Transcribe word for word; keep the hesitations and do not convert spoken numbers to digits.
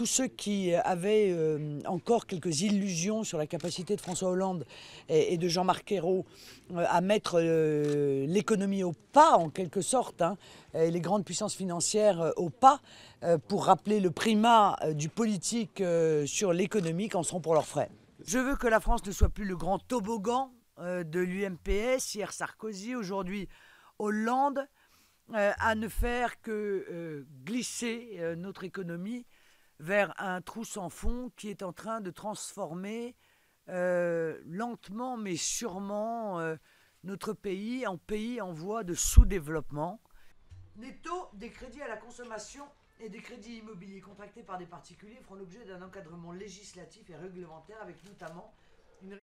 tous ceux qui avaient euh, encore quelques illusions sur la capacité de François Hollande et, et de Jean-Marc Ayrault euh, à mettre euh, l'économie au pas, en quelque sorte, hein, et les grandes puissances financières euh, au pas, euh, pour rappeler le primat euh, du politique euh, sur l'économique, en seront pour leurs frais. Je veux que la France ne soit plus le grand toboggan euh, de l'U M P S, hier Sarkozy, aujourd'hui Hollande, euh, à ne faire que euh, glisser euh, notre économie vers un trou sans fond qui est en train de transformer euh, lentement mais sûrement euh, notre pays en pays en voie de sous-développement. Les taux des crédits à la consommation et des crédits immobiliers contractés par des particuliers feront l'objet d'un encadrement législatif et réglementaire avec notamment une